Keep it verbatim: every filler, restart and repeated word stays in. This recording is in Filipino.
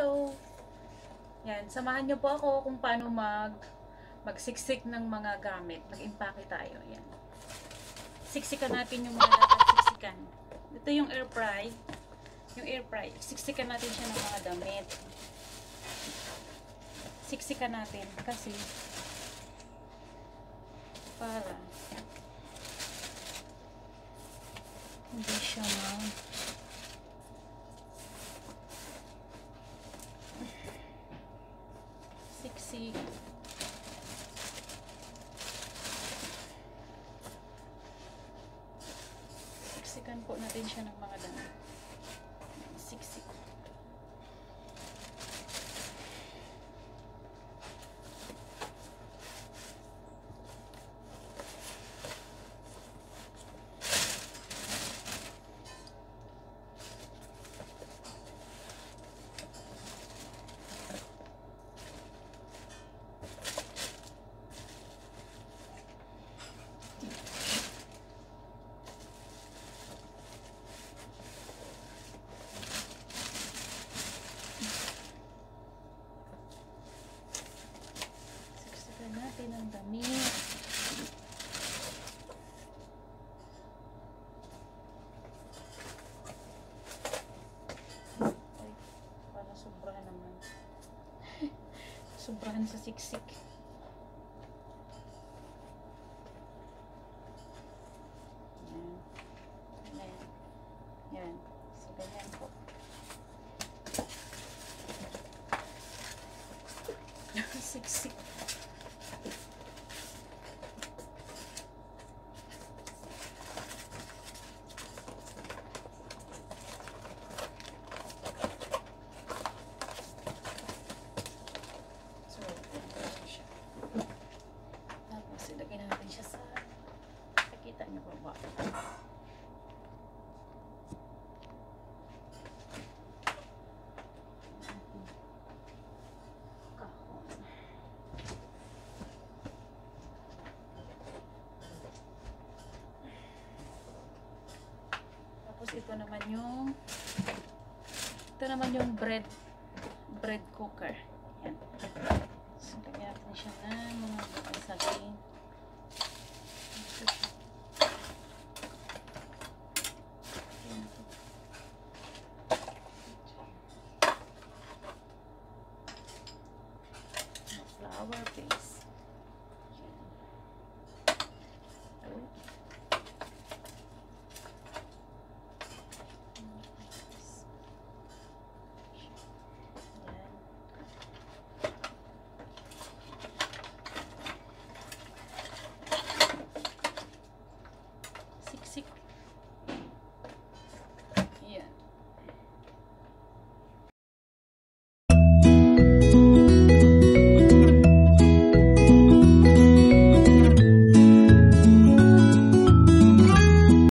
Hello! Yan, samahan niyo po ako kung paano mag magsiksik ng mga gamit. Mag-impake tayo. Yan. Siksikan natin yung mga dapat siksikan. Ito yung air fry. Yung air fry. Siksikan natin siya ng mga damit. Siksikan natin kasi para hindi siya ma siksik. Siksikan po natin siya ng mga damit. Siksik. Natin ang damit. Ay, para sobrahan naman. Sobrahan sa siksik. Yan. Yan. Yan. So, ganyan po. Siksik. Ilagay natin siya sa nakikita niyo po ba? Kahon. Tapos ito naman yung ito naman yung bread bread cooker. Yan. So, lagyan natin siya ng mga saging.